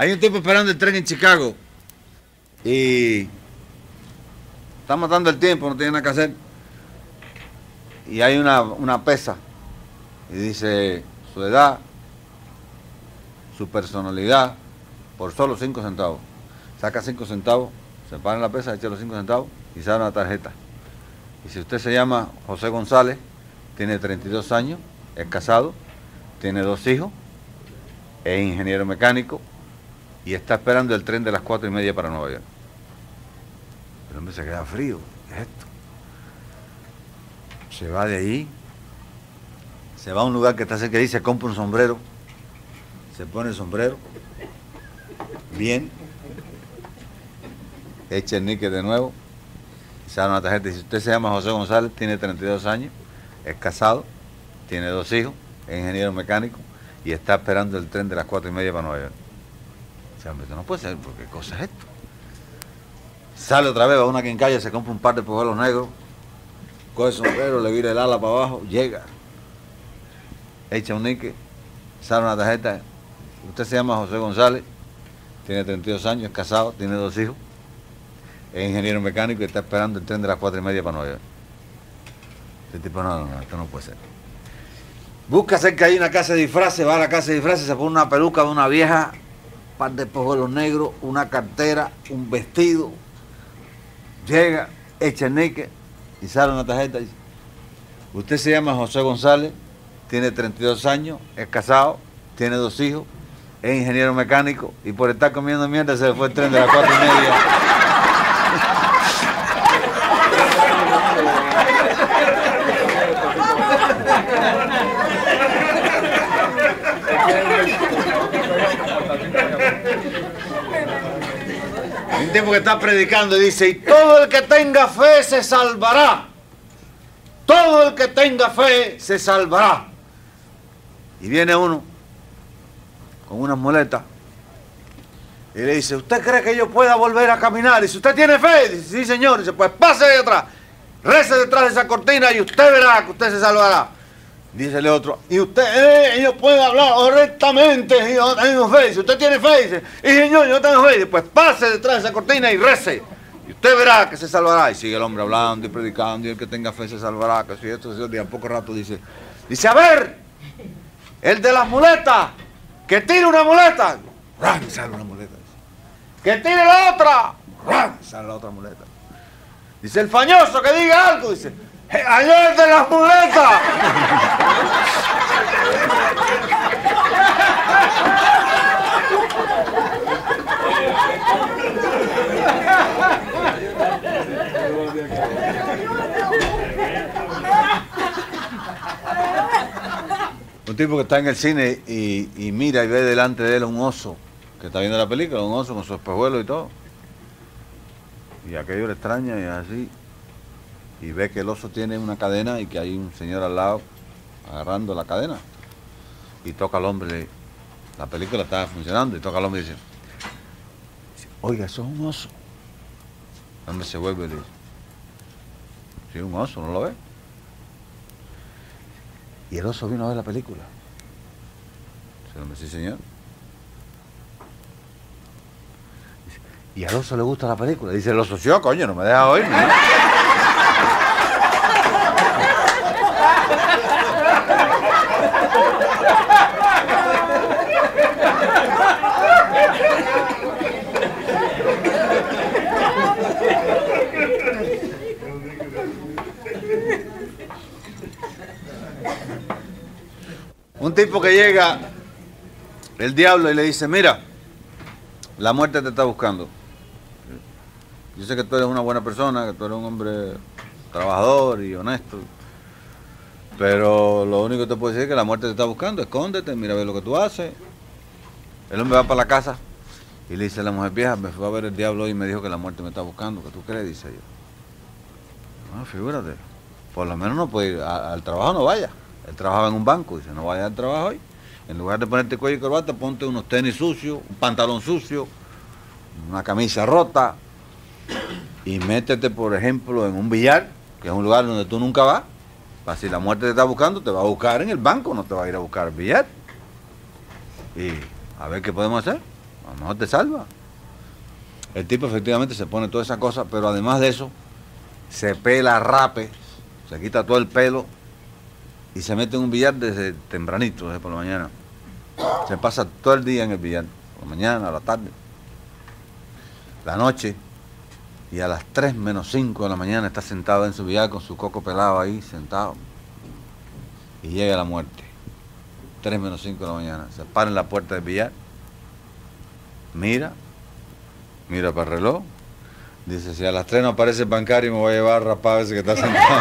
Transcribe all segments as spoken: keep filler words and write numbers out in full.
Hay un tipo esperando el tren en Chicago y está matando el tiempo, no tiene nada que hacer. Y hay una, una pesa y dice su edad, su personalidad, por solo cinco centavos. Saca cinco centavos, se para en la pesa, echa los cinco centavos y sale una tarjeta. Y si usted se llama José González, tiene treinta y dos años, es casado, tiene dos hijos, es ingeniero mecánico y está esperando el tren de las cuatro y media para Nueva York. El hombre se queda frío. ¿Qué es esto? Se va de ahí, se va a un lugar que está cerca y se compra un sombrero, se pone el sombrero, bien, echa el níquel de nuevo, y sale una tarjeta y dice, usted se llama José González, tiene treinta y dos años, es casado, tiene dos hijos, es ingeniero mecánico y está esperando el tren de las cuatro y media para Nueva York. O sea, hombre, esto no puede ser, porque ¿qué cosa es esto? Sale otra vez, va a una quincalla, se compra un par de pojuelos negros, coge el sombrero, le vira el ala para abajo, llega, echa un níquel, sale una tarjeta. Usted se llama José González, tiene treinta y dos años, es casado, tiene dos hijos, es ingeniero mecánico y está esperando el tren de las cuatro y media para Nueva York. Este tipo, no, no, no, esto no puede ser. Busca cerca ahí una casa de disfraces, va a la casa de disfraces, se pone una peluca de una vieja, un par de pojuelos negros, una cartera, un vestido, llega, echa el níquel y sale una tarjeta y dice, usted se llama José González, tiene treinta y dos años, es casado, tiene dos hijos, es ingeniero mecánico y por estar comiendo mierda se le fue el tren de las cuatro y media. Un tipo que está predicando y dice, y todo el que tenga fe se salvará. Todo el que tenga fe se salvará. Y viene uno con unas muletas y le dice, ¿usted cree que yo pueda volver a caminar? Y dice, ¿usted tiene fe? Y dice, sí, señor. Y dice, pues pase de atrás, rece detrás de esa cortina y usted verá que usted se salvará. Dice el otro, y usted, eh, yo puedo hablar correctamente, y yo tengo fe. Si usted tiene fe, dice, y señor, yo tengo fe. Dice, pues pase detrás de esa cortina y rece. Y usted verá que se salvará. Y sigue el hombre hablando y predicando, y el que tenga fe se salvará. Que si esto, y a poco rato dice, dice, a ver, el de las muletas, que tire una muleta. ¡Ran! Sale una muleta. Que tire la otra. ¡Ran! Sale la otra muleta. Dice, el fañoso que diga algo, dice, ¡ayer de las muletas! Un tipo que está en el cine y, y mira y ve delante de él un oso que está viendo la película, un oso con su espejuelo y todo. Y aquello le extraña y así. Y ve que el oso tiene una cadena y que hay un señor al lado agarrando la cadena. Y toca al hombre, la película está funcionando, y toca al hombre y dice, oiga, eso es un oso. El hombre se vuelve y le dice, sí, un oso, ¿no lo ve? Y el oso vino a ver la película. Dice el hombre, sí, señor. Dice, ¿y al oso le gusta la película? Dice el oso, sí, oh, coño, no me deja oír, ¿no? Un tipo que llega el diablo y le dice, mira, la muerte te está buscando. Yo sé que tú eres una buena persona, que tú eres un hombre trabajador y honesto, pero lo único que te puedo decir es que la muerte te está buscando, escóndete, mira a ver lo que tú haces. El hombre va para la casa y le dice a la mujer, vieja, me fue a ver el diablo hoy y me dijo que la muerte me está buscando, ¿qué tú crees? Dice yo. No, figúrate, por lo menos no puede ir, a, al trabajo no vaya. Él trabajaba en un banco, dice, no vaya al trabajo hoy. En lugar de ponerte cuello y corbata, ponte unos tenis sucios, un pantalón sucio, una camisa rota, y métete, por ejemplo, en un billar, que es un lugar donde tú nunca vas, para si la muerte te está buscando, te va a buscar en el banco, no te va a ir a buscar el billar. Y a ver qué podemos hacer. a lo mejor te salva. El tipo efectivamente se pone toda esa cosa, pero además de eso, se pela rape, se quita todo el pelo y se mete en un billar desde tempranito, desde por la mañana. Se pasa todo el día en el billar, por la mañana, a la tarde, la noche, y a las tres menos cinco de la mañana está sentado en su billar con su coco pelado ahí, sentado, y llega la muerte. tres menos cinco de la mañana, se para en la puerta del billar, mira, mira para el reloj, dice, si a las tres no aparece el bancario me voy a llevar rapado ese que está sentado.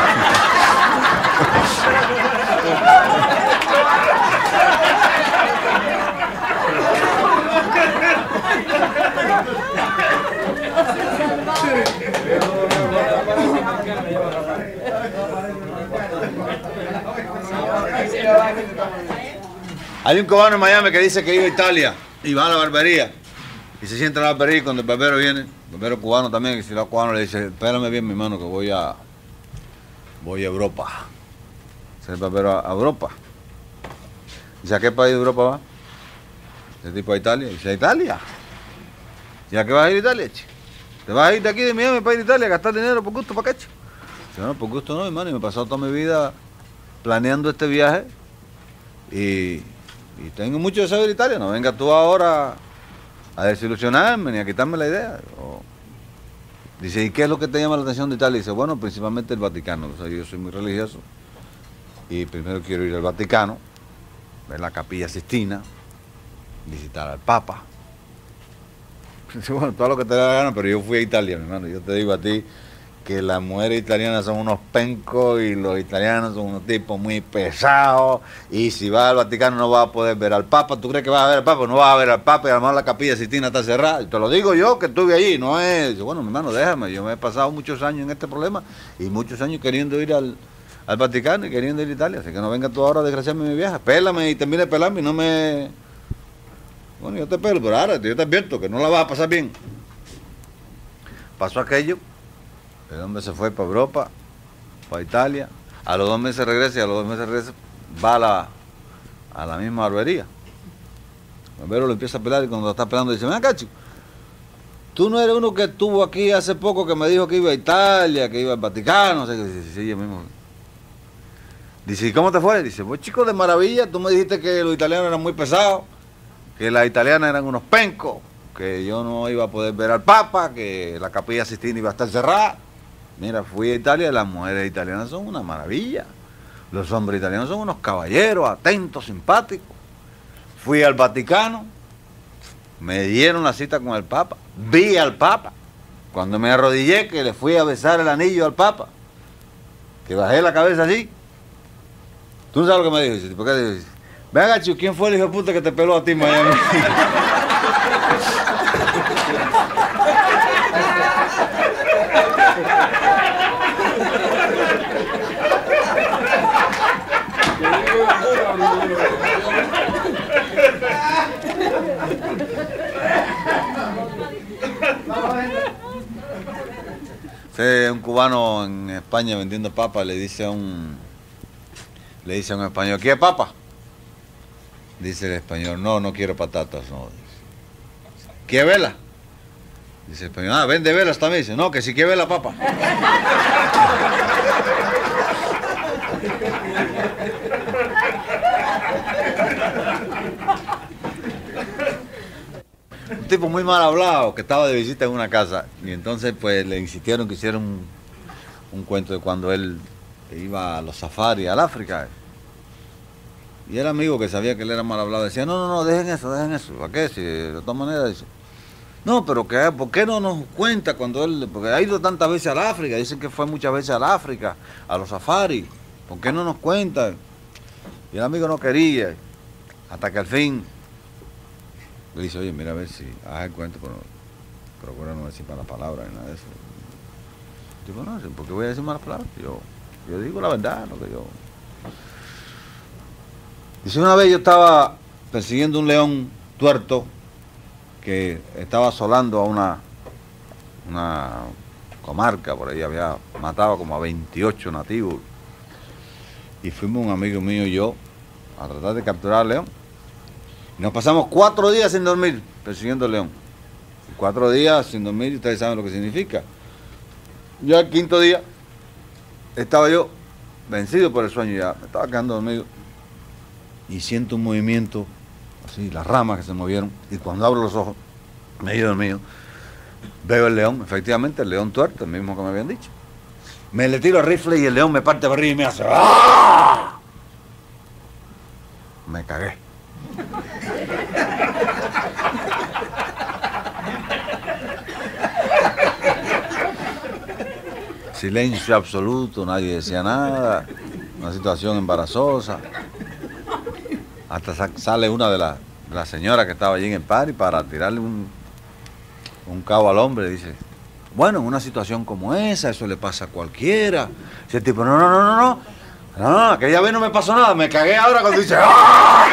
Hay un cubano en Miami que dice que iba a Italia y va a la barbería y se sienta en la barbería y cuando el barbero viene, el barbero cubano también, y si los cubanos le dice, espérame bien mi hermano que voy a voy a Europa. Dice el barbero, a Europa. Dice, ¿a qué país de Europa va? Ese tipo a Italia. Dice, ¿a Italia? ¿Y a qué vas a ir a Italia, chico? ¿Te vas a ir de aquí de Miami para ir a Italia a gastar dinero por gusto para qué, chico? Dice, no, por gusto no, hermano, y me he pasado toda mi vida planeando este viaje y, y tengo mucho deseo de ir a Italia. No venga tú ahora a desilusionarme ni a quitarme la idea. O, dice, ¿y qué es lo que te llama la atención de Italia? Dice, bueno, principalmente el Vaticano. O sea, yo soy muy religioso y primero quiero ir al Vaticano, ver la Capilla Sistina, visitar al Papa. Dice, bueno, todo lo que te dé la gana, pero yo fui a Italia, mi hermano. Yo te digo a ti que las mujeres italianas son unos pencos y los italianos son unos tipos muy pesados, y si vas al Vaticano no vas a poder ver al Papa. ¿Tú crees que vas a ver al Papa? No vas a ver al Papa y además la Capilla Sistina está cerrada. Y te lo digo yo que estuve allí, no es... Dice, bueno, mi hermano, déjame, yo me he pasado muchos años en este problema y muchos años queriendo ir al, al Vaticano y queriendo ir a Italia, así que no venga tú ahora a desgraciarme mi viaje. Pélame y termine de pelarme y no me... Bueno, yo te pelo, pero ahora yo te advierto que no la vas a pasar bien. Pasó aquello. El hombre se fue para Europa, para Italia, a los dos meses regresa y a los dos meses regresa, va a la, a la misma barbería. El barbero lo empieza a pelar y cuando lo está pelando dice, ven acá, chico, tú no eres uno que estuvo aquí hace poco que me dijo que iba a Italia, que iba al Vaticano, no sé qué. Dice, sí, yo mismo. Dice, ¿y cómo te fue? Dice, pues chico, de maravilla, tú me dijiste que los italianos eran muy pesados, que las italianas eran unos pencos, que yo no iba a poder ver al Papa, que la Capilla Sistina iba a estar cerrada. Mira, fui a Italia y las mujeres italianas son una maravilla. Los hombres italianos son unos caballeros, atentos, simpáticos. Fui al Vaticano, me dieron la cita con el Papa, vi al Papa. Cuando me arrodillé, que le fui a besar el anillo al Papa, que bajé la cabeza así. ¿Tú no sabes lo que me dijo? Dice, ¿por qué te dice? Ven acá, chico, ¿quién fue el hijo de puta que te peló a ti en Miami? Sí, un cubano en España vendiendo papas le dice a un le dice a un español, ¿quiere papa? Dice el español, no, no quiero patatas, no. ¿Quiere vela? Dice el español, ah, vende velas también. Dice, no, que si quiere vela papa. Un tipo muy mal hablado que estaba de visita en una casa y entonces pues le insistieron que hiciera un, un cuento de cuando él iba a los safaris al África y el amigo que sabía que él era mal hablado decía, no, no, no, dejen eso, dejen eso, ¿para qué? Si de todas maneras dice, no, pero que, ¿por qué no nos cuenta cuando él, porque ha ido tantas veces al África, dicen que fue muchas veces al África, a los safaris, ¿por qué no nos cuenta? Y el amigo no quería, hasta que al fin le dice, oye, mira a ver si haz el cuento, pero procura no decir malas palabras ni nada de eso. Digo, no, ¿por qué voy a decir malas palabras? Yo, yo digo la verdad, lo que yo... Dice, una vez yo estaba persiguiendo un león tuerto que estaba asolando a una, una comarca, por ahí había matado como a veintiocho nativos. Y fuimos un amigo mío y yo a tratar de capturar al león. Nos pasamos cuatro días sin dormir persiguiendo al león. Cuatro días sin dormir, ustedes saben lo que significa. Ya el quinto día estaba yo vencido por el sueño, ya me estaba quedando dormido y siento un movimiento, así, las ramas que se movieron, y cuando abro los ojos, medio dormido, veo el león, efectivamente el león tuerto, el mismo que me habían dicho. Me le tiro el rifle y el león me parte para arriba y me hace ¡ah! Me cagué. Silencio absoluto, nadie decía nada, una situación embarazosa. Hasta sa sale una de las la señoras que estaba allí en el party para tirarle un, un cabo al hombre. Dice, bueno, en una situación como esa, eso le pasa a cualquiera. Dice el tipo, no, no, no, no, no, no, no, aquella vez no me pasó nada, me cagué ahora cuando dice, ¡ah!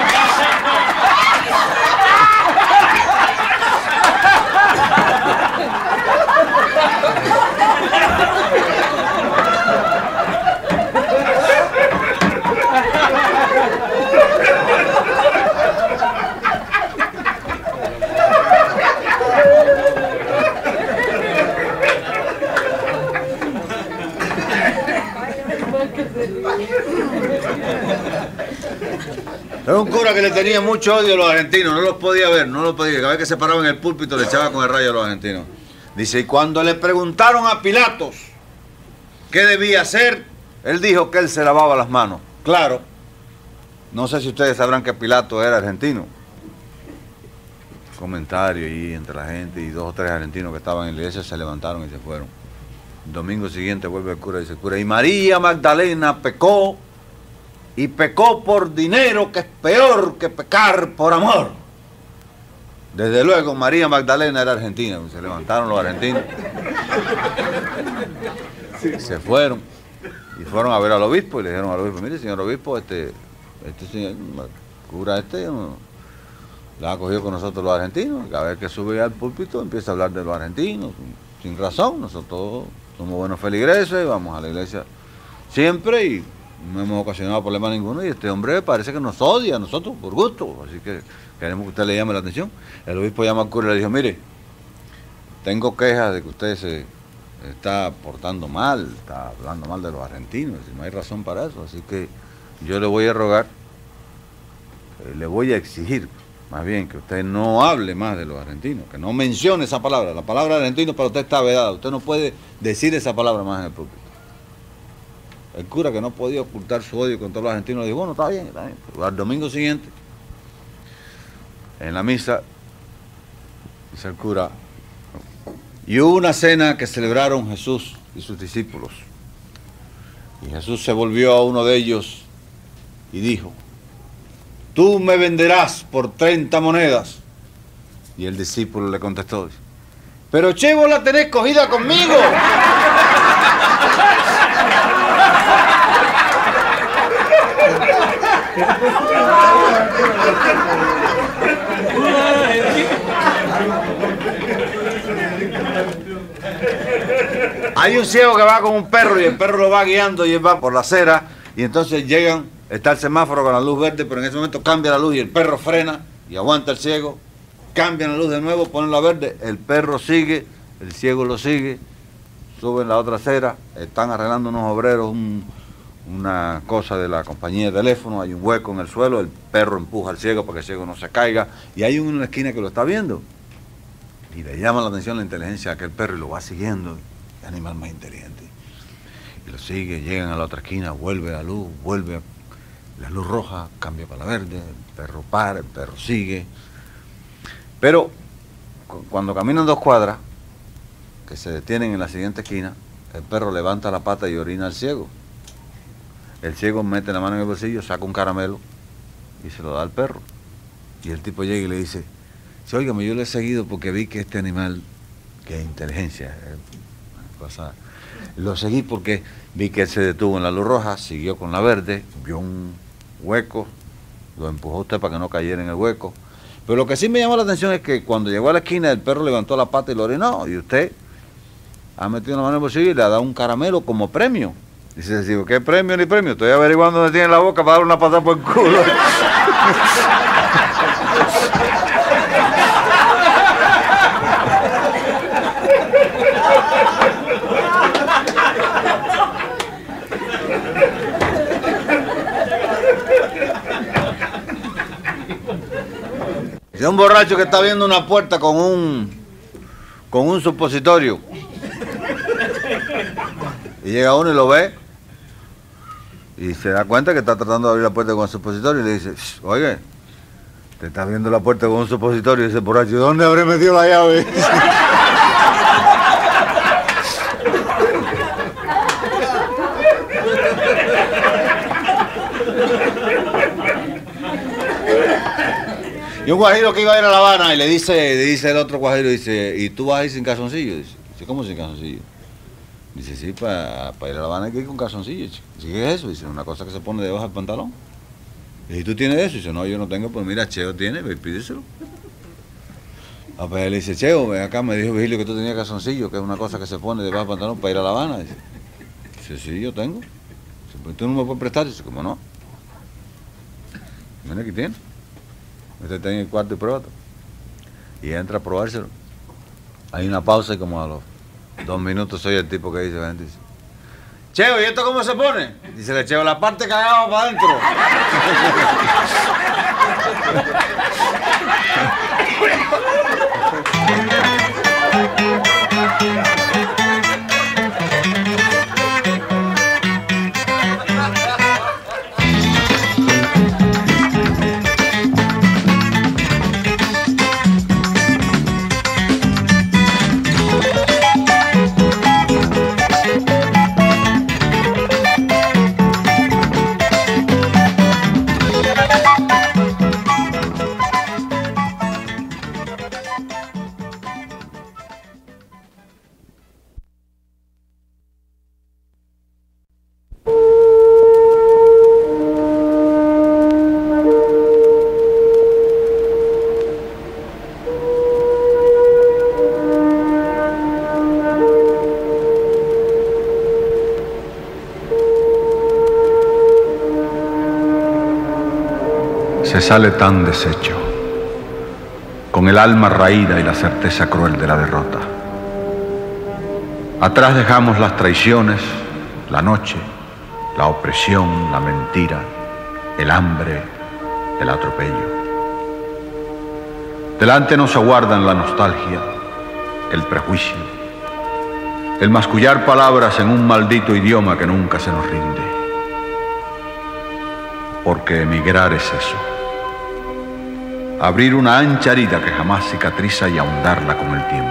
Era un cura que le tenía mucho odio a los argentinos, no los podía ver, no los podía. Cada vez que se paraba en el púlpito le echaba con el rayo a los argentinos. Dice, y cuando le preguntaron a Pilatos qué debía hacer, él dijo que él se lavaba las manos. Claro, no sé si ustedes sabrán que Pilatos era argentino. Comentario ahí entre la gente y dos o tres argentinos que estaban en la iglesia se levantaron y se fueron. El domingo siguiente vuelve el cura y dice, cura, y María Magdalena pecó, y pecó por dinero, que es peor que pecar por amor. Desde luego, María Magdalena era argentina. Se levantaron los argentinos. Se fueron. Y fueron a ver al obispo y le dijeron al obispo, mire, señor obispo, este, este señor, cura este, no, la ha cogido con nosotros los argentinos. Cada vez que sube al púlpito empieza a hablar de los argentinos, sin razón. Nosotros somos buenos feligreses, vamos a la iglesia siempre y no hemos ocasionado problema ninguno, y este hombre parece que nos odia a nosotros por gusto, así que queremos que usted le llame la atención. El obispo llama al cura y le dijo, mire, tengo quejas de que usted se está portando mal, está hablando mal de los argentinos, y no hay razón para eso, así que yo le voy a rogar, eh, le voy a exigir, más bien, que usted no hable más de los argentinos, que no mencione esa palabra. La palabra argentino para usted está vedada, usted no puede decir esa palabra más en el púlpito. El cura, que no podía ocultar su odio contra los argentinos, le dijo, bueno, está bien, está bien. Pero al domingo siguiente, en la misa, dice el cura, y hubo una cena que celebraron Jesús y sus discípulos. Y Jesús se volvió a uno de ellos y dijo, tú me venderás por treinta monedas. Y el discípulo le contestó, pero che, vos la tenés cogida conmigo. Hay un ciego que va con un perro y el perro lo va guiando y él va por la acera y entonces llegan, está el semáforo con la luz verde, pero en ese momento cambia la luz y el perro frena y aguanta el ciego, cambian la luz de nuevo, ponen la verde, el perro sigue, el ciego lo sigue, suben la otra acera, están arreglando unos obreros un, una cosa de la compañía de teléfono, hay un hueco en el suelo, el perro empuja al ciego para que el ciego no se caiga y hay uno en la esquina que lo está viendo y le llama la atención la inteligencia de aquel perro y lo va siguiendo, el animal más inteligente, y lo sigue, llegan a la otra esquina, vuelve la luz, vuelve la luz roja, cambia para la verde, el perro para, el perro sigue, pero cuando caminan dos cuadras, que se detienen en la siguiente esquina, el perro levanta la pata y orina al ciego. El ciego mete la mano en el bolsillo, saca un caramelo y se lo da al perro. Y el tipo llega y le dice, óigame, yo le he seguido porque vi que este animal, que es inteligencia, es cosa, lo seguí porque vi que él se detuvo en la luz roja, siguió con la verde, vio un hueco, lo empujó usted para que no cayera en el hueco. Pero lo que sí me llamó la atención es que cuando llegó a la esquina, el perro levantó la pata y lo orinó, y usted ha metido la mano en el bolsillo y le ha dado un caramelo como premio. Dice, digo, ¿qué premio ni premio? Estoy averiguando dónde tiene la boca para darle una patada por el culo. De un borracho que está viendo una puerta con un con un supositorio. Y llega uno y lo ve y se da cuenta que está tratando de abrir la puerta con un supositorio y le dice, oye, te estás viendo la puerta con un supositorio. Y dice el borracho, ¿dónde habré metido la llave? Y un guajiro que iba a ir a La Habana y le dice, le dice el otro guajiro, dice, ¿y tú vas a ir sin calzoncillo? Dice, ¿cómo sin calzoncillo? Dice, sí, para pa ir a La Habana hay que ir con calzoncillo, chico. Dice, ¿qué es eso? Dice, una cosa que se pone debajo del pantalón. Dice, ¿y tú tienes eso? Dice, no, yo no tengo, pues mira, Cheo tiene, ve y pídeselo. A pues él le dice, Cheo, ven acá, me dijo Vigilio que tú tenías calzoncillo, que es una cosa que se pone debajo del pantalón para ir a La Habana. Dice, dice sí, yo tengo. Dice, pues tú no me puedes prestar. Dice, ¿cómo no? Mira, aquí tiene. Usted está en el cuarto y pruébalo. Y entra a probárselo. Hay una pausa y como a los dos minutos soy el tipo que dice, ven, dice, Cheo, ¿y esto cómo se pone? Dice le Cheo, la parte cagada para adentro. Se sale tan deshecho, con el alma raída y la certeza cruel de la derrota. Atrás dejamos las traiciones, la noche, la opresión, la mentira, el hambre, el atropello. Delante nos aguardan la nostalgia, el prejuicio, el mascullar palabras en un maldito idioma que nunca se nos rinde. Porque emigrar es eso. Abrir una ancha herida que jamás cicatriza y ahondarla con el tiempo.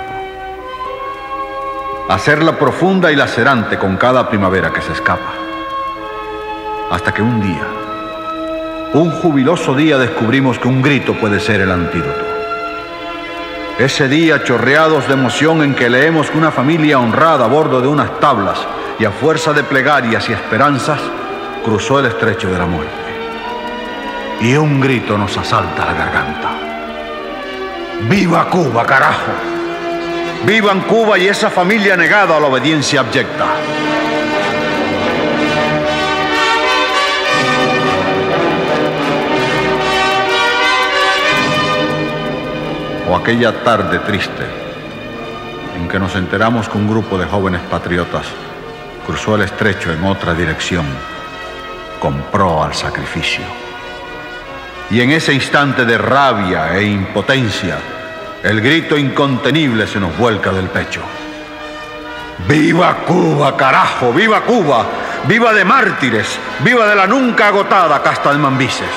Hacerla profunda y lacerante con cada primavera que se escapa. Hasta que un día, un jubiloso día, descubrimos que un grito puede ser el antídoto. Ese día, chorreados de emoción, en que leemos que una familia honrada a bordo de unas tablas y a fuerza de plegarias y esperanzas cruzó el estrecho de la muerte. Y un grito nos asalta la garganta. ¡Viva Cuba, carajo! ¡Vivan Cuba y esa familia negada a la obediencia abyecta! O aquella tarde triste en que nos enteramos que un grupo de jóvenes patriotas cruzó el estrecho en otra dirección, compró al sacrificio. Y en ese instante de rabia e impotencia, el grito incontenible se nos vuelca del pecho. ¡Viva Cuba, carajo! ¡Viva Cuba! ¡Viva de mártires! ¡Viva de la nunca agotada casta de mambises!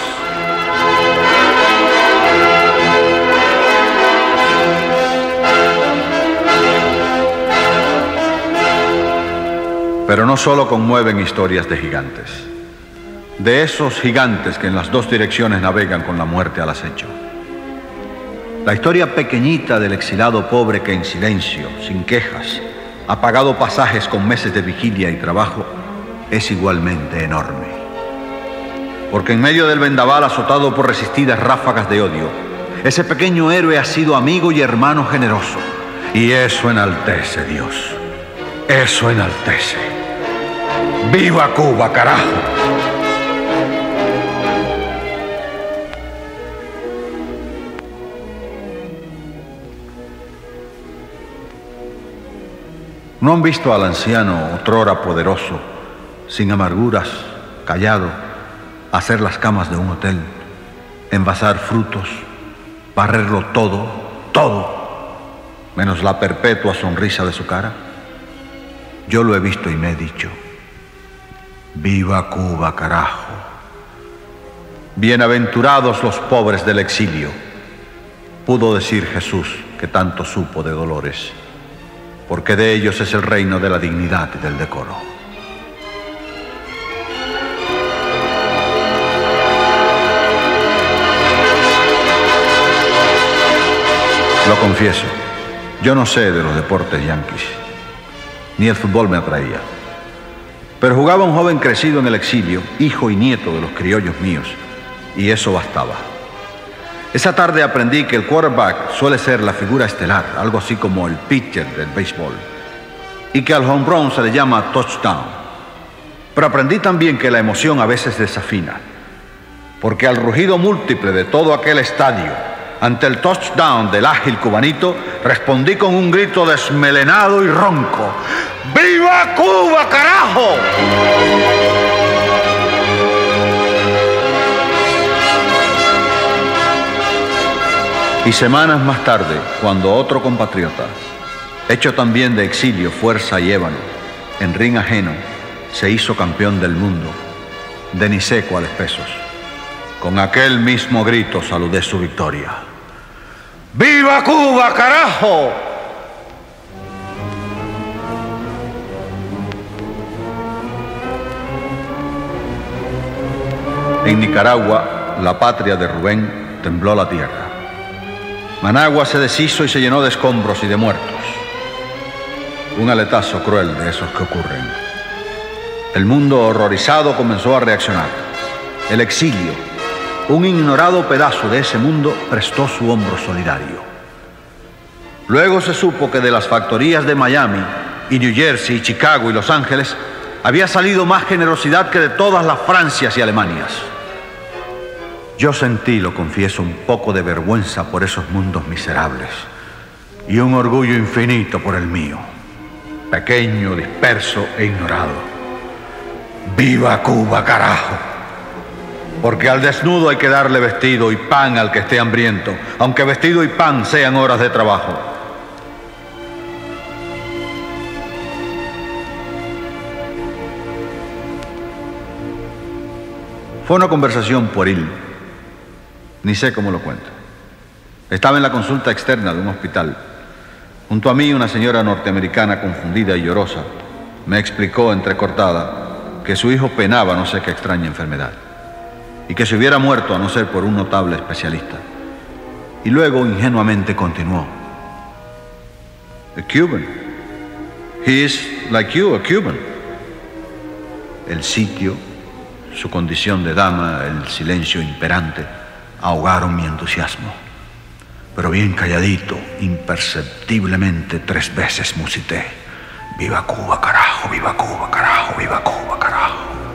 Pero no solo conmueven historias de gigantes. De esos gigantes que en las dos direcciones navegan con la muerte al acecho. La historia pequeñita del exilado pobre que en silencio, sin quejas, ha pagado pasajes con meses de vigilia y trabajo, es igualmente enorme. Porque en medio del vendaval azotado por resistidas ráfagas de odio, ese pequeño héroe ha sido amigo y hermano generoso. Y eso enaltece, Dios. Eso enaltece. ¡Viva Cuba, carajo! ¿No han visto al anciano, otrora poderoso, sin amarguras, callado, hacer las camas de un hotel, envasar frutos, barrerlo todo, todo, menos la perpetua sonrisa de su cara? Yo lo he visto y me he dicho: ¡viva Cuba, carajo! Bienaventurados los pobres del exilio, pudo decir Jesús, que tanto supo de dolores, porque de ellos es el reino de la dignidad y del decoro. Lo confieso, yo no sé de los deportes yanquis, ni el fútbol me atraía. Pero jugaba un joven crecido en el exilio, hijo y nieto de los criollos míos, y eso bastaba. Esa tarde aprendí que el quarterback suele ser la figura estelar, algo así como el pitcher del béisbol, y que al home run se le llama touchdown. Pero aprendí también que la emoción a veces desafina, porque al rugido múltiple de todo aquel estadio, ante el touchdown del ágil cubanito, respondí con un grito desmelenado y ronco: ¡viva Cuba, carajo! Y semanas más tarde, cuando otro compatriota, hecho también de exilio, fuerza y ébano, en ring ajeno, se hizo campeón del mundo, de ni sé cuáles pesos, con aquel mismo grito saludé su victoria: ¡viva Cuba, carajo! En Nicaragua, la patria de Rubén, tembló la tierra. Managua se deshizo y se llenó de escombros y de muertos. Un aletazo cruel de esos que ocurren. El mundo horrorizado comenzó a reaccionar. El exilio, un ignorado pedazo de ese mundo, prestó su hombro solidario. Luego se supo que de las factorías de Miami y New Jersey y Chicago y Los Ángeles había salido más generosidad que de todas las Francias y Alemanias. Yo sentí, lo confieso, un poco de vergüenza por esos mundos miserables y un orgullo infinito por el mío, pequeño, disperso e ignorado. ¡Viva Cuba, carajo! Porque al desnudo hay que darle vestido y pan al que esté hambriento, aunque vestido y pan sean horas de trabajo. Fue una conversación pueril. Ni sé cómo lo cuento. Estaba en la consulta externa de un hospital. Junto a mí, una señora norteamericana confundida y llorosa me explicó entrecortada que su hijo penaba no sé qué extraña enfermedad y que se hubiera muerto a no ser por un notable especialista. Y luego ingenuamente continuó: A Cuban. He is like you, a Cuban. El sitio, su condición de dama, el silencio imperante, ahogaron mi entusiasmo. Pero bien calladito, imperceptiblemente, tres veces musité: ¡viva Cuba, carajo! ¡Viva Cuba, carajo! ¡Viva Cuba, carajo!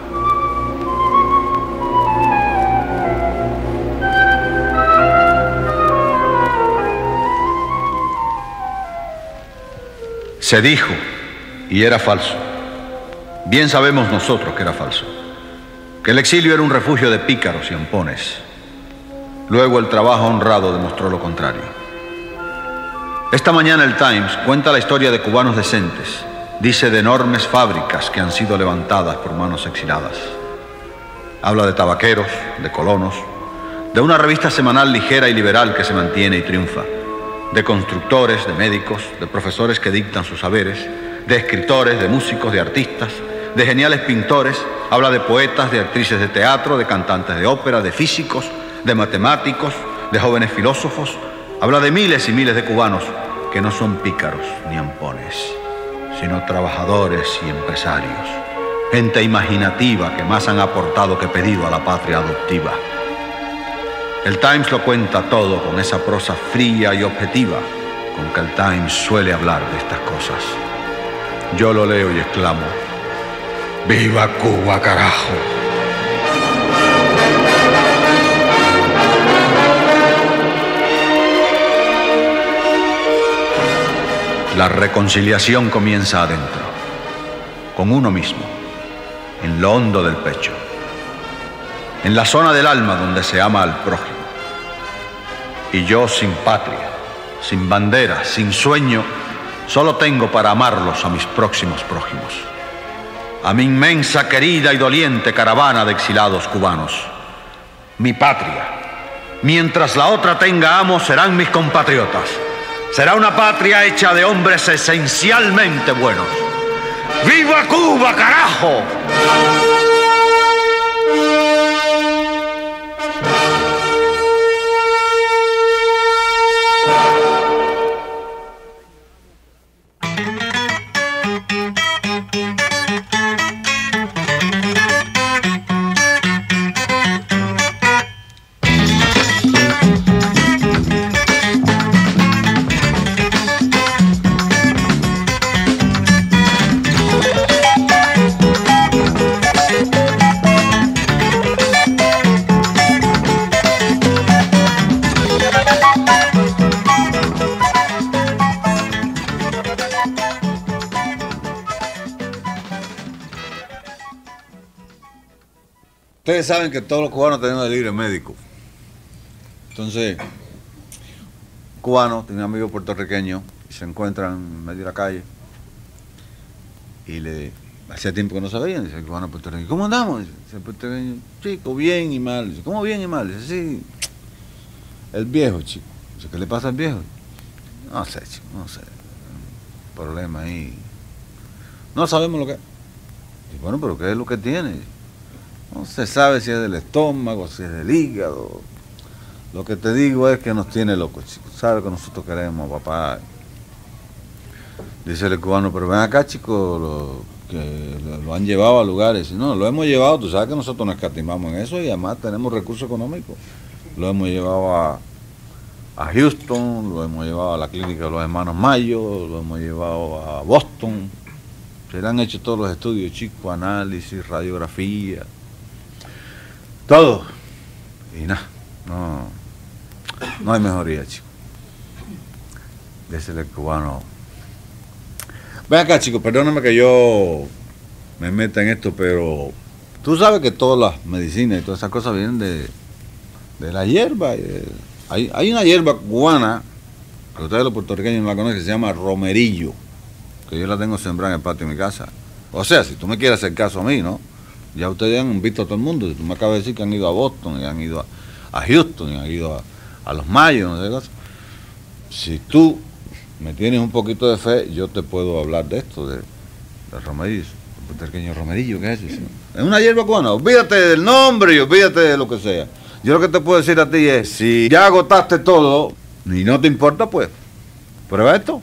Se dijo, y era falso. Bien sabemos nosotros que era falso, que el exilio era un refugio de pícaros y ampones. Luego el trabajo honrado demostró lo contrario. Esta mañana el Times cuenta la historia de cubanos decentes. Dice de enormes fábricas que han sido levantadas por manos exiladas. Habla de tabaqueros, de colonos, de una revista semanal ligera y liberal que se mantiene y triunfa, de constructores, de médicos, de profesores que dictan sus saberes, de escritores, de músicos, de artistas, de geniales pintores. Habla de poetas, de actrices de teatro, de cantantes de ópera, de físicos, de matemáticos, de jóvenes filósofos. Habla de miles y miles de cubanos que no son pícaros ni ampones, sino trabajadores y empresarios, gente imaginativa que más han aportado que pedido a la patria adoptiva. El Times lo cuenta todo con esa prosa fría y objetiva con que el Times suele hablar de estas cosas. Yo lo leo y exclamo: ¡viva Cuba, carajo! La reconciliación comienza adentro, con uno mismo, en lo hondo del pecho, en la zona del alma donde se ama al prójimo. Y yo sin patria, sin bandera, sin sueño, solo tengo para amarlos a mis próximos prójimos, a mi inmensa, querida y doliente caravana de exilados cubanos. Mi patria, mientras la otra tenga amos, serán mis compatriotas. Será una patria hecha de hombres esencialmente buenos. ¡Viva Cuba, carajo! Ustedes saben que todos los cubanos tenemos el libre médico. Entonces, un cubano tiene un amigo puertorriqueño y se encuentran en medio de la calle y le hacía tiempo que no se veían. Dice el cubano puertorriqueño, ¿cómo andamos? Dice el puertorriqueño, chico, bien y mal. Dice, ¿cómo bien y mal? Dice, sí, el viejo, chico. Dice, ¿qué le pasa al viejo? No sé, chico, no sé. Un problema ahí. No sabemos lo que es. Dice, bueno, pero ¿qué es lo que tiene? No se sabe si es del estómago, si es del hígado. Lo que te digo es que nos tiene locos, chicos. ¿Sabes que nosotros queremos, papá? Dice el cubano, pero ven acá, chicos, lo, que lo, lo han llevado a lugares. No, lo hemos llevado, tú sabes que nosotros nos escatimamos en eso y además tenemos recursos económicos. Lo hemos llevado a, a Houston, lo hemos llevado a la clínica de los hermanos Mayo, lo hemos llevado a Boston. Se le han hecho todos los estudios, chicos, análisis, radiografía. Todo. Y nada, no, no hay mejoría, chico. Dice el cubano. Ven acá, chicos, perdóname que yo me meta en esto, pero tú sabes que todas las medicinas y todas esas cosas vienen de, de la hierba. Hay, hay una hierba cubana, que ustedes los puertorriqueños no la conocen, que se llama romerillo, que yo la tengo sembrada en el patio de mi casa. O sea, si tú me quieres hacer caso a mí, ¿no? Ya ustedes han visto a todo el mundo. Tú me acabas de decir que han ido a Boston, y han ido a, a Houston, y han ido a, a los Mayos, no sé qué cosa. Si tú me tienes un poquito de fe, yo te puedo hablar de esto, de, de romerillo, el pequeño romerillo, ¿qué es eso? Es una hierba cubana. Olvídate del nombre y olvídate de lo que sea. Yo lo que te puedo decir a ti es, si ya agotaste todo y no te importa, pues, prueba esto.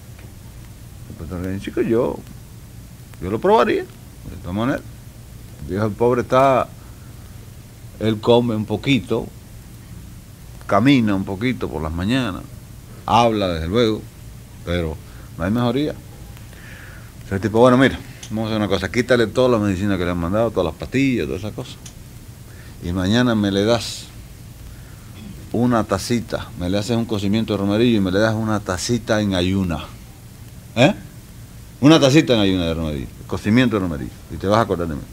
El chico, yo, yo lo probaría, de todas maneras. El viejo, el pobre está, él come un poquito, camina un poquito por las mañanas, habla desde luego, pero no hay mejoría. Ese tipo, bueno, mira, vamos a hacer una cosa, quítale toda la medicina que le han mandado, todas las pastillas, todas esas cosas, y mañana me le das una tacita, me le haces un cocimiento de romerillo y me le das una tacita en ayuna, ¿eh? Una tacita en ayuna de romerillo, cocimiento de romerillo, y te vas a acordar de mí.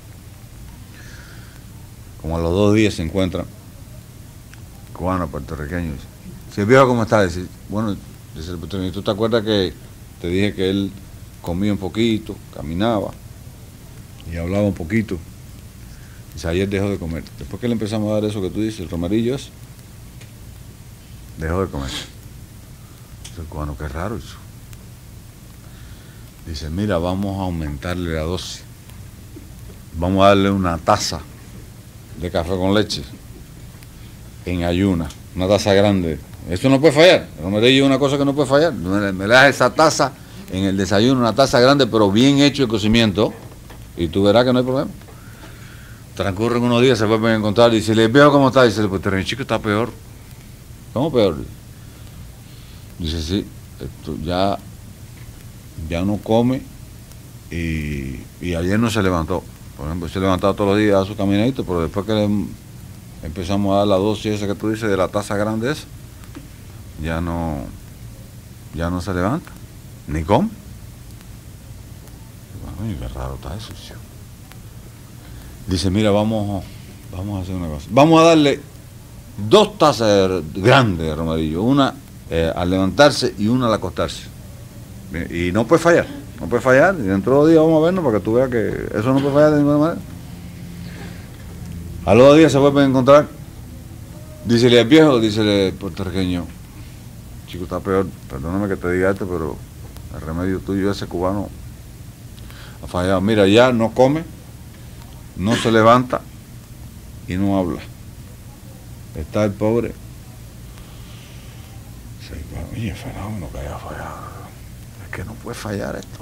Como a los dos días se encuentran cubanos, puertorriqueños. Si el viejo, ¿cómo está? Dice, bueno, dice el puertorriqueño, ¿tú te acuerdas que te dije que él comía un poquito, caminaba y hablaba un poquito? Dice, ayer dejó de comer. Después que le empezamos a dar eso que tú dices, el romerillo es, dejó de comer. Dice el cubano, qué raro eso. Dice, mira, vamos a aumentarle la dosis. Vamos a darle una taza de café con leche en ayuna, una taza grande. Eso no puede fallar. El romerillo es una cosa que no puede fallar. Me, me le das esa taza en el desayuno, una taza grande, pero bien hecho el cocimiento, y tú verás que no hay problema. Transcurren unos días, se vuelven a encontrar y dice, ¿le veo cómo está? Dice, pues el chico está peor. ¿Cómo peor? Dice, sí, esto ya, ya no come y, y ayer no se levantó. Por ejemplo, se levantaba todos los días a su caminadito, pero después que le empezamos a dar la dosis esa que tú dices de la taza grande esa, ya no, ya no se levanta, ni come. Bueno, qué raro está eso, chico. Dice, mira, vamos, vamos a hacer una cosa. Vamos a darle dos tazas grandes de romerillo, una eh, al levantarse y una al acostarse. Y no puede fallar, no puede fallar. Y dentro de dos días vamos a vernos para que tú veas que eso no puede fallar de ninguna manera. A los dos días se vuelven a encontrar. Dícele al viejo, dícele al puertorriqueño, chico, está peor, perdóname que te diga esto, pero el remedio tuyo, ese cubano, ha fallado. Mira, ya no come, no se levanta y no habla. Está el pobre. Sí, bueno, oye, fenómeno que haya fallado. Es que no puede fallar esto.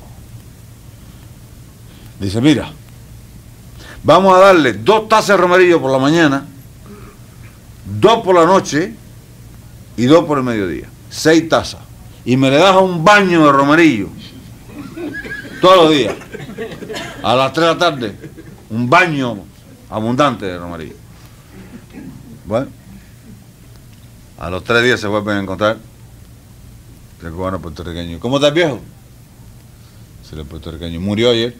Dice, mira, vamos a darle dos tazas de romerillo por la mañana, dos por la noche y dos por el mediodía. Seis tazas. Y me le das un baño de romerillo todos los días. A las tres de la tarde, un baño abundante de romerillo. Bueno, a los tres días se vuelven a encontrar el cubano puertorriqueño. ¿Cómo está el viejo? Dice el puertorriqueño, murió ayer.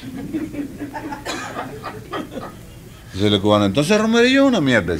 Dice el cubano, entonces romerillo es una mierda.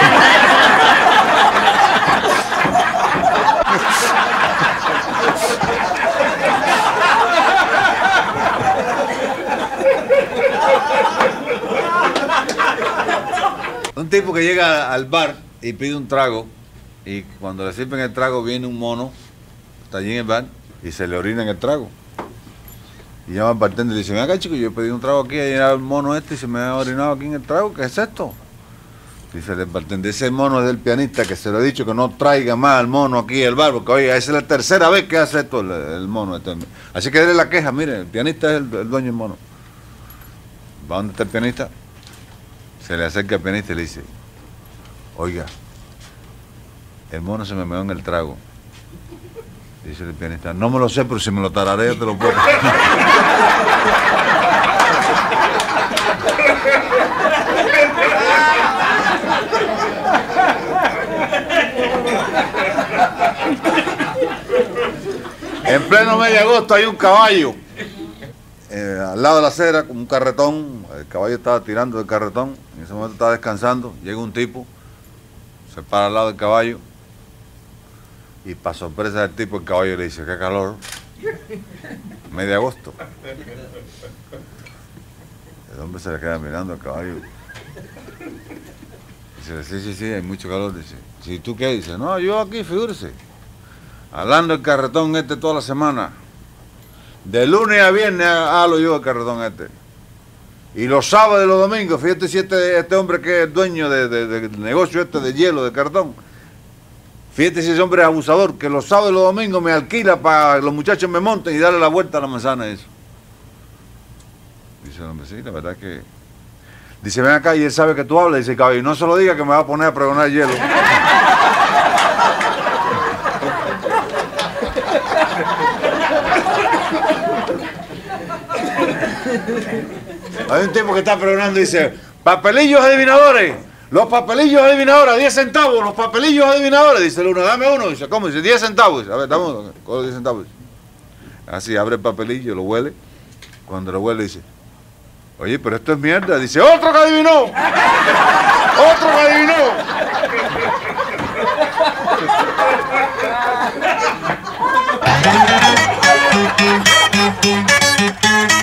Un tipo que llega al bar y pide un trago, y cuando le sirven el trago viene un mono, está allí en el bar, y se le orina en el trago. Y llama al bartender y dice, ven acá chico, yo he pedido un trago aquí, y llegado el mono este y se me ha orinado aquí en el trago, ¿qué es esto? Dice el bartender, ese mono es del pianista que se lo he dicho que no traiga más al mono aquí al bar, porque oiga, esa es la tercera vez que hace esto el, el mono. Este. Así que déle la queja, mire, el pianista es el, el dueño del mono. ¿Va donde está el pianista? Se le acerca al pianista y le dice, oiga, el mono se me meó en el trago. Dice el pianista, no me lo sé, pero si me lo tarareo te lo puedo. En pleno mes de agosto hay un caballo eh, al lado de la acera con un carretón. El caballo estaba tirando del carretón, en ese momento estaba descansando. Llega un tipo, se para al lado del caballo y para sorpresa del tipo el caballo le dice, qué calor, mes de agosto. El hombre se le queda mirando al caballo. Dice, sí, sí, sí, hay mucho calor. Dice, ¿sí tú qué? Dice, no, yo aquí, figúrese, hablando el carretón este toda la semana. De lunes a viernes hablo yo el carretón este. Y los sábados y los domingos, fíjate si este, este hombre que es el dueño de, de, de, del negocio este de hielo, de cartón, fíjate si ese hombre es abusador, que los sábados y los domingos me alquila para que los muchachos me monten y darle la vuelta a la manzana, eso. Dice el hombre, sí, la verdad es que... Dice, ven acá, y él sabe que tú hablas, dice, caballo, no se lo diga que me va a poner a pregonar hielo. Hay un tipo que está pregonando y dice, papelillos adivinadores, los papelillos adivinadores, diez centavos, los papelillos adivinadores. Dice el uno, dame uno. Dice, ¿cómo? Dice, diez centavos. Dice, a ver, dame uno, con los diez centavos. Así, abre el papelillo, lo huele. Cuando lo huele dice, oye, pero esto es mierda. Dice, otro que adivinó. Otro que adivinó.